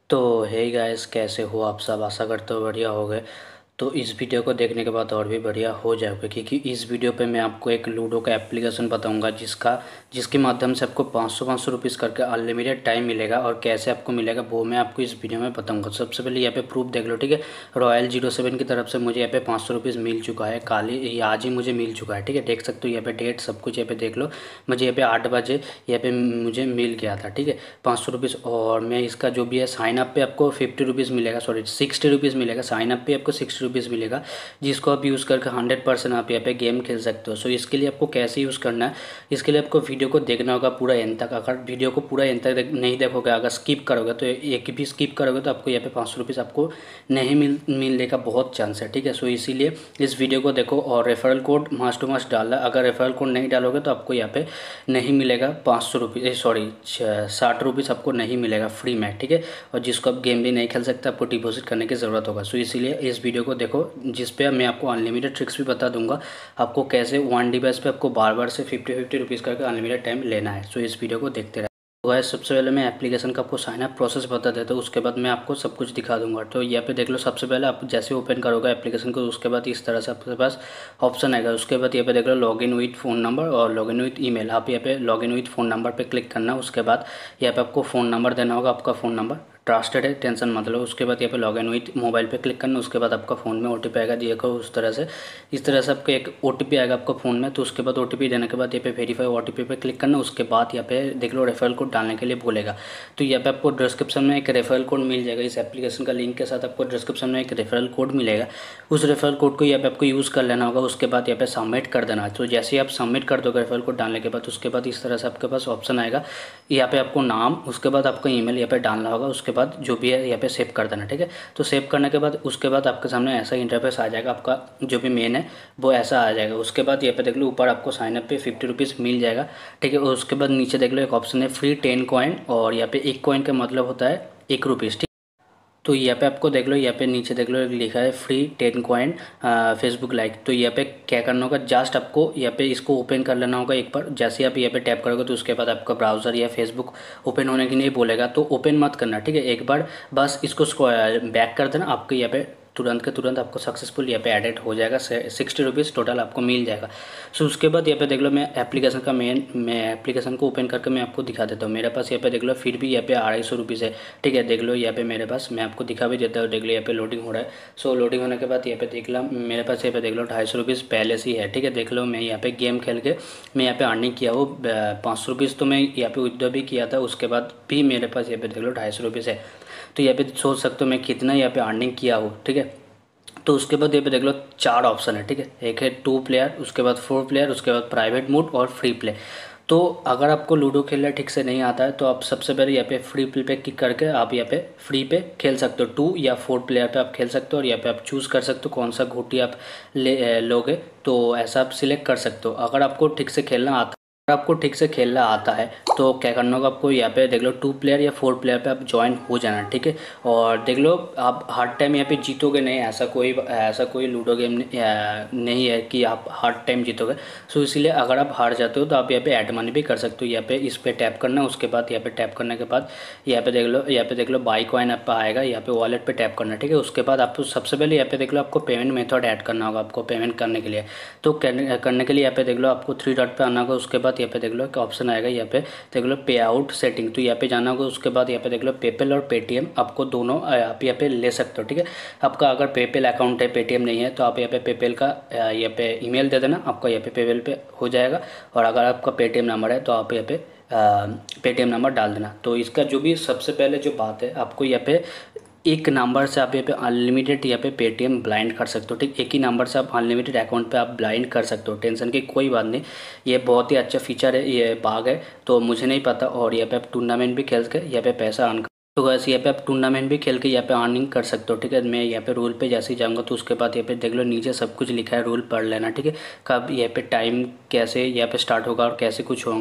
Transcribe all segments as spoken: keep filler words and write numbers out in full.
तो hey guys, कैसे हो आप सब? आशा करते हो बढ़िया हो गए। तो इस वीडियो को देखने के बाद और भी बढ़िया हो जाएगा, क्योंकि इस वीडियो पे मैं आपको एक लूडो का एप्लीकेशन बताऊंगा जिसका जिसके माध्यम से आपको पाँच सौ पाँच सौ रुपीज़ करके अनलिमिटेड टाइम मिलेगा। और कैसे आपको मिलेगा वो मैं आपको इस वीडियो में बताऊंगा। सबसे पहले यहाँ पे प्रूफ देख लो, ठीक है। रॉयल जीरो सेवन की तरफ से मुझे यहाँ पे पाँच सौ रुपीज़ मिल चुका है, कल ही आज ही मुझे मिल चुका है, ठीक है। देख सकते हो यहाँ पे डेट सब कुछ यहाँ पे देख लो। मुझे यहाँ पे आठ बजे यहाँ पे मुझे मिल गया था, ठीक है, पाँच सौ रुपीज़। और मैं इसका जो भी है साइन अप पे आपको फिफ्टी रुपीज़ मिलेगा, सॉरी सिक्सटी रुपीज़ मिलेगा। साइन अप पे आपको सिक्सटी रुपीज़ मिलेगा, जिसको आप यूज़ करके हंड्रेड परसेंट आप यहाँ पे गेम खेल सकते हो। सो इसके लिए आपको कैसे यूज़ करना है, इसके लिए आपको वीडियो को देखना होगा पूरा एंड तक। अगर वीडियो को पूरा एंड तक नहीं देखोगे, अगर स्किप करोगे तो एक भी स्किप करोगे तो आपको यहाँ पे पाँच सौ रुपीज़ आपको नहीं मिल मिलने का बहुत चांस है, ठीक है। सो इसीलिए इस वीडियो को देखो और referral code must to must डालना। अगर रेफरल कोड नहीं डालोगे तो आपको यहाँ पे नहीं मिलेगा पाँच सौ रुपये, सॉरी साठ रुपीज़ आपको नहीं मिलेगा फ्री में, ठीक है। और जिसको आप गेम भी नहीं खेल सकते आपको डिपॉजिट करने की ज़रूरत होगा। सो इसीलिए इस वीडियो को देखो, जिस पे मैं आपको अनलिमिटेड ट्रिक्स भी बता दूंगा, आपको कैसे वन डिवाइस पे आपको बार बार से फिफ्टी फिफ्टी रुपीज़ करके अनलिमिटेड टाइम लेना है। सो इस वीडियो को देखते रहे। तो गाइस, सबसे पहले मैं एप्लीकेशन का आपको साइन अप प्रोसेस बता देता हूँ, उसके बाद मैं आपको सब कुछ दिखा दूंगा। तो यहाँ पे देख लो, सबसे पहले आप जैसे ओपन करोगे एप्लीकेशन को, उसके बाद इस तरह से आपके पास ऑप्शन आएगा। उसके बाद यहाँ पे देख लो लॉगिन विथ फ़ोन नंबर और लॉगिन विथ ईमेल। आप यहाँ पे लॉगिन विथ फ़ोन नंबर पे क्लिक करना। उसके बाद यहाँ पे आपको फ़ोन नंबर देना होगा, आपका फ़ोन नंबर ट्रस्टेड है, टेंशन मतलब। उसके बाद यहाँ पे लॉगिन विथ मोबाइल पे क्लिक करना। उसके बाद आपका फ़ोन में ओटीपी आएगा, देखो उस तरह से, इस तरह से आपको एक ओटीपी आएगा आपका फ़ोन में। तो उसके बाद ओटीपी देने के बाद यहाँ पे वेरीफाई ओटीपी पे क्लिक करना। उसके बाद यहाँ पे देख लो रेफरल कोड डालने के लिए बोलेगा। तो यहाँ पे आपको डिस्क्रिप्शन में एक रेफरल कोड मिल जाएगा, इस एप्लीकेशन का लिंक के साथ आपको डिस्क्रिप्शन में एक रेफरल कोड मिलेगा। उस रेफरल कोड को यहाँ पे आपको यूज़ कर लेना होगा। उसके बाद यहाँ पे सबमिट कर देना। तो जैसे ही आप सबमिट कर दोगे रेफरल कोड डालने के बाद, उसके बाद इस तरह से आपके पास ऑप्शन आएगा। यहाँ पे आपको नाम, उसके बाद आपका ईमेल यहाँ पे डालना होगा। उसके बाद जो भी है यहाँ पे सेव कर देना, ठीक है। तो सेव करने के बाद उसके बाद आपके सामने ऐसा इंटरफेस आ जाएगा, आपका जो भी मेन है वो ऐसा आ जाएगा। उसके बाद यहाँ पे देख लो ऊपर आपको साइन अप पे फिफ्टी रुपीज़ मिल जाएगा, ठीक है। उसके बाद नीचे देख लो एक ऑप्शन है फ्री टेन कॉइन, और यहाँ पे एक कॉइन का मतलब होता है एक रुपीज़, ठीक। तो यहाँ पे आपको देख लो, यहाँ पे नीचे देख लो एक लिखा है free ten coin Facebook like. तो यहाँ पे क्या करना होगा, जस्ट आपको यहाँ पे इसको ओपन कर लेना होगा एक बार। जैसे ही आप यहाँ पे टैप करोगे तो उसके बाद आपका ब्राउज़र या फेसबुक ओपन होने के लिए बोलेगा, तो ओपन मत करना, ठीक है। एक बार बस इसको बैक कर देना, आपके यहाँ पे तुरंत के तुरंत आपको सक्सेसफुल यहाँ पे एडिट हो जाएगा। सिक्सटी रुपीज़ टोटल आपको मिल जाएगा। सो उसके बाद यहाँ पे देख लो, मैं एप्लीकेशन का मेन मैं एप्लीकेशन को ओपन करके मैं आपको दिखा देता हूँ। मेरे पास यहाँ पे देख लो फिर भी यहाँ पे अढ़ाई सौ रुपीज़ है, ठीक है। देख लो यहाँ पे मेरे पास, मैं आपको दिखा भी देता हूँ। देख लो यहाँ पे लोडिंग हो रहा है। सो लोडिंग होने के बाद यहाँ पे देख लो मेरे पास यहाँ पे देख लो ढाई सौ रुपीज़ पहले से ही है, ठीक है। देख लो मैं यहाँ पे गेम खेल के मैं यहाँ पे अर्निंग किया वो पाँच सौ रुपीज़ तो मैं यहाँ पे विड्रॉ भी किया था। उसके बाद भी मेरे पास यहाँ पे देख लो ढाई सौ रुपीज़ है। तो यहाँ पे सोच सकते हो मैं कितना यहाँ पे अर्निंग किया हूँ, ठीक है। तो उसके बाद यहाँ पे देख लो चार ऑप्शन है, ठीक है। एक है टू प्लेयर, उसके बाद फोर प्लेयर, उसके बाद प्राइवेट मोड और फ्री प्ले। तो अगर आपको लूडो खेलना ठीक से नहीं आता है तो आप सबसे पहले यहाँ पे फ्री प्ले पे क्लिक करके आप यहाँ पे फ्री पे खेल सकते हो। टू या फोर प्लेयर पे आप खेल सकते हो, और यहाँ पे आप चूज़ कर सकते हो कौन सा घोटी आप ले लोगे। तो ऐसा आप सिलेक्ट कर सकते हो। अगर आपको ठीक से खेलना आता अगर आपको ठीक से खेलना आता है तो क्या करना होगा, आपको यहाँ पे देख लो टू प्लेयर या फोर प्लेयर पे आप ज्वाइन हो जाना, ठीक है। और देख लो आप हर टाइम यहाँ पे जीतोगे नहीं, ऐसा कोई ऐसा कोई लूडो गेम नहीं है कि आप हर टाइम जीतोगे। सो इसलिए अगर आप हार जाते हो तो आप यहाँ पे ऐड मनी भी कर सकते हो। यहाँ पे इस पर टैप करना, उसके बाद यहाँ पे टैप करने के बाद यहाँ पे देख लो यहाँ पे देख लो बाई कॉइन आप आएगा, यहाँ पे वॉलेट पे टैप करना, ठीक है। उसके बाद आपको सबसे पहले यहाँ पे देख लो आपको पेमेंट मेथड ऐड करना होगा आपको पेमेंट करने के लिए। तो करने के लिए यहाँ पे देख लो आपको थ्री डॉट पे आना होगा। उसके बाद यहाँ पे देख लो एक ऑप्शन आएगा, यहाँ पे देख लो पे आउट सेटिंग, तो यहाँ पे जाना होगा। उसके बाद यहाँ पे देख लो पेपल और पेटीएम, आपको दोनों आप यहाँ पे ले सकते हो, ठीक है। आपका अगर पेपल अकाउंट है, पेटीएम नहीं है, तो आप यहाँ पे पेपल का यहाँ पे ईमेल दे देना, आपका यहाँ पे पेपल पे हो जाएगा। और अगर आपका पेटीएम नंबर है तो आप यहाँ पे पेटीएम नंबर डाल देना। तो इसका जो भी सबसे पहले जो बात है, आपको यहाँ पे एक नंबर से आप यहाँ पे अनलिमिटेड यहाँ पे पेटीएम ब्लाइंड कर सकते हो, ठीक। एक ही नंबर से आप अनलिमिटेड अकाउंट पे आप ब्लाइंड कर सकते हो, टेंशन की कोई बात नहीं। ये बहुत ही अच्छा फीचर है, ये बाग है, तो मुझे नहीं पता। और यहाँ पे आप टूर्नामेंट भी खेल के यहाँ पे पैसा अर्न, तो वैसे यहाँ पे आप टूर्नामेंट भी खेल के यहाँ पे अर्निंग कर सकते हो, ठीक है। मैं यहाँ पे रूल पे जैसे ही जाऊँगा तो उसके बाद यहाँ पे देख लो नीचे सब कुछ लिखा है, रूल पढ़ लेना, ठीक है। कब यहाँ पे टाइम कैसे यहाँ पे स्टार्ट होगा और कैसे कुछ होगा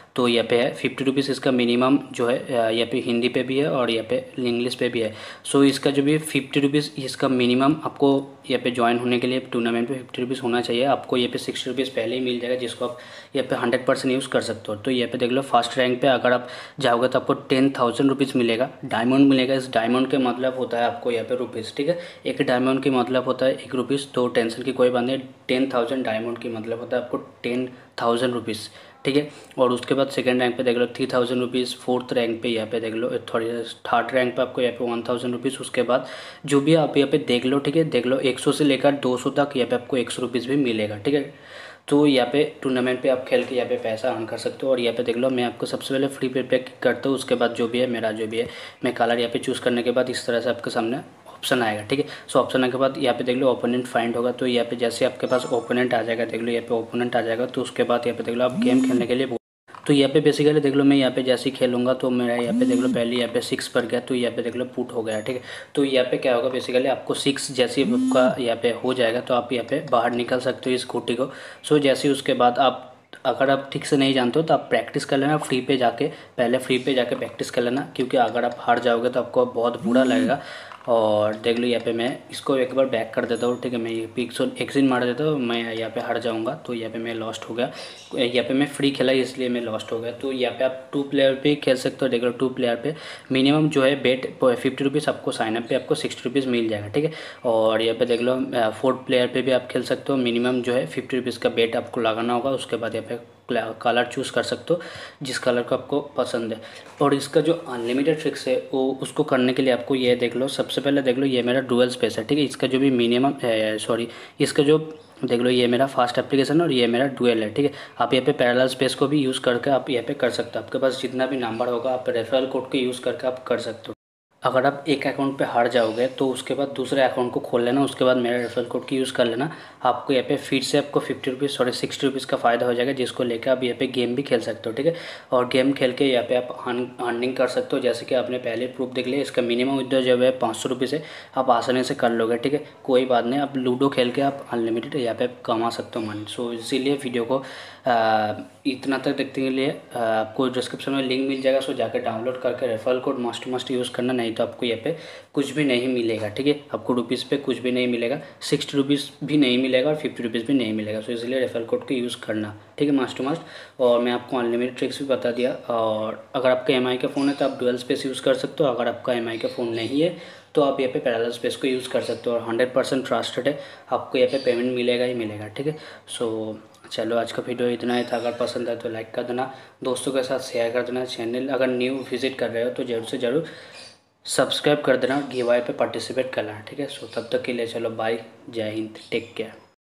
तो यहाँ पे है फिफ्टी रुपीज़ इसका मिनिमम जो है, यहाँ पे हिंदी पे भी है और यहाँ पे इंग्लिश पे भी है। सो इसका जो भी फिफ्टी रुपीज़ इसका मिनिमम आपको यहाँ पे ज्वाइन होने के लिए टूर्नामेंट पे फिफ्टी रुपीज़ होना चाहिए। आपको यहाँ पे सिक्सटी रुपीज़ पहले ही मिल जाएगा, जिसको आप यहाँ पे हंड्रेड परसेंट यूज़ कर सकते हो। तो यहाँ पे देख लो फर्स्ट रैंक पे अगर आप जाओगे तो आपको टेन थाउजेंड रुपीज़ मिलेगा, डायमंड मिलेगा। इस डायमंड के मतलब होता है आपको यहाँ पे रुपीज़, ठीक है। एक डायमंड की मतलब होता है एक रुपीज़, तो टेंशन की कोई बात नहीं। टेन थाउजेंड डायमंड की मतलब होता है आपको टेन थाउजेंड रुपीज़, ठीक है। और उसके बाद सेकंड रैंक पे देख लो three thousand rupees, fourth rank पे यहाँ पे देख लो थोड़ी, थर्ड रैंक पे आपको यहाँ पे वन थाउजेंड रुपीज़। उसके बाद जो भी आप यहाँ पे देख लो, ठीक है, देख लो एक सौ से लेकर दो सौ तक यहाँ पे आपको एक सौ रुपीज़ भी मिलेगा, ठीक है। तो यहाँ पे टूर्नामेंट पे आप खेल के यहाँ पे पैसा अर्न कर सकते हो। और यहाँ पे देख लो मैं आपको सबसे पहले फ्री पे पे करता हूँ, उसके बाद जो भी है मेरा जो भी है मैं कलर यहाँ पे चूज़ करने के बाद इस तरह से आपके सामने ऑप्शन आएगा, ठीक है। सो ऑप्शन आने के बाद यहाँ पे देख लो ओपोनेंट फाइंड होगा। तो यहाँ पे जैसे आपके पास ओपोनेंट आ जाएगा, देख लो यहाँ पे ओपोनेंट आ जाएगा। तो उसके बाद यहाँ पे देख लो आप गेम खेलने के लिए, तो यहाँ पे बेसिकली देख लो मैं यहाँ पे जैसे ही खेलूंगा तो मेरा यहाँ पे देख लो पहले यहाँ पे सिक्स पर गया, तो यहाँ पे देख लो पुट हो गया, ठीक है। तो यहाँ पे क्या होगा बेसिकली आपको सिक्स जैसे ही आपका यहाँ पे हो जाएगा तो आप यहाँ पे बाहर निकल सकते हो इस खूटी को। सो जैसे ही उसके बाद आप अगर आप ठीक से नहीं जानते हो तो आप प्रैक्टिस कर लेना फ्री पे जाके, पहले फ्री पे जाके प्रैक्टिस कर लेना, क्योंकि अगर आप हार जाओगे तो आपको बहुत बुरा लगेगा। और देख लो यहाँ पे मैं इसको एक बार बैक कर देता हूँ, ठीक है। मैं ये पिक्स एक्सिन मार देता हूँ, मैं यहाँ पे हार जाऊँगा तो यहाँ पे मैं लॉस्ट हो गया। यहाँ पे मैं फ्री खेला इसलिए मैं लॉस्ट हो गया। तो यहाँ पे आप टू प्लेयर पे खेल सकते हो। देख लो टू प्लेयर पे मिनिमम जो है बेट फिफ्टी रुपीज़ आपको साइनअप पे आपको सिक्सटी रुपीज़ मिल जाएगा, ठीक है। और यहाँ पे देख लो फोर्थ प्लेयर पे भी आप खेल सकते हो, मिनिमम जो है फिफ्टी रुपीज़ का बेट आपको लगाना होगा। उसके बाद यहाँ पे कलर चूज़ कर सकते हो जिस कलर को आपको पसंद है। और इसका जो अनलिमिटेड ट्रिक्स है वो उसको करने के लिए आपको ये देख लो, सबसे पहले देख लो ये मेरा डुअल स्पेस है, ठीक है। इसका जो भी मिनिमम सॉरी इसका जो देख लो ये मेरा फास्ट एप्लीकेशन और ये मेरा डुअल है, ठीक है। आप यहाँ पे पैरेलल स्पेस को भी यूज़ करके आप यहाँ पे कर सकते हो। आपके पास जितना भी नंबर होगा आप रेफरल कोड को यूज़ करके आप कर सकते हो। अगर आप एक अकाउंट पे हार जाओगे तो उसके बाद दूसरे अकाउंट को खोल लेना, उसके बाद मेरा रेफरल कोड की यूज़ कर लेना। आपको यहाँ पे फिर से आपको fifty rupees sorry sixty rupees का फ़ायदा हो जाएगा, जिसको लेकर आप यहाँ पे गेम भी खेल सकते हो, ठीक है। और गेम खेल के यहाँ पे आप अर्निंग कर सकते हो। जैसे कि आपने पहले प्रूफ देख लिया, इसका मिनिमम विड्रॉ जो है पाँच सौ रुपीज़ है, आप आसानी से कर लोगे, ठीक है। कोई बात नहीं, आप लूडो खेल के आप अनलिमिटेड यहाँ पे कमा सकते हो मनी। सो इसीलिए वीडियो को आ, इतना तक देखने के लिए आ, आपको डिस्क्रिप्शन में लिंक मिल जाएगा। सो जाकर डाउनलोड करके referral code must must use करना, नहीं तो आपको यहाँ पे कुछ भी नहीं मिलेगा, ठीक है। आपको रुपीज़ पे कुछ भी नहीं मिलेगा, सिक्सटी रुपीज़ भी नहीं मिलेगा और फिफ्टी रुपीज़ भी नहीं मिलेगा। सो इसलिए रेफरल कोड को यूज़ करना, ठीक है, मस्ट टू मस्ट। और मैं आपको अनलिमिटेड ट्रिक्स भी बता दिया। और अगर आपका एम आई का फ़ोन है तो आप डुअल स्पेस यूज़ कर सकते हो। अगर आपका एम आई का फ़ोन नहीं है तो आप यहाँ पे पैरेलल स्पेस को यूज़ कर सकते हो। और हंड्रेड परसेंट ट्रस्टेड है, आपको यहाँ पे पेमेंट मिलेगा ही मिलेगा, ठीक है। सो चलो आज का वीडियो इतना ही था। अगर पसंद आए तो लाइक कर देना, दोस्तों के साथ शेयर कर देना। चैनल अगर न्यू विजिट कर रहे हो तो जरूर से ज़रूर सब्सक्राइब कर देना, गिव अवे पे पार्टिसिपेट करना, ठीक है। सो तब तक के लिए चलो बाय, जय हिंद, टेक केयर।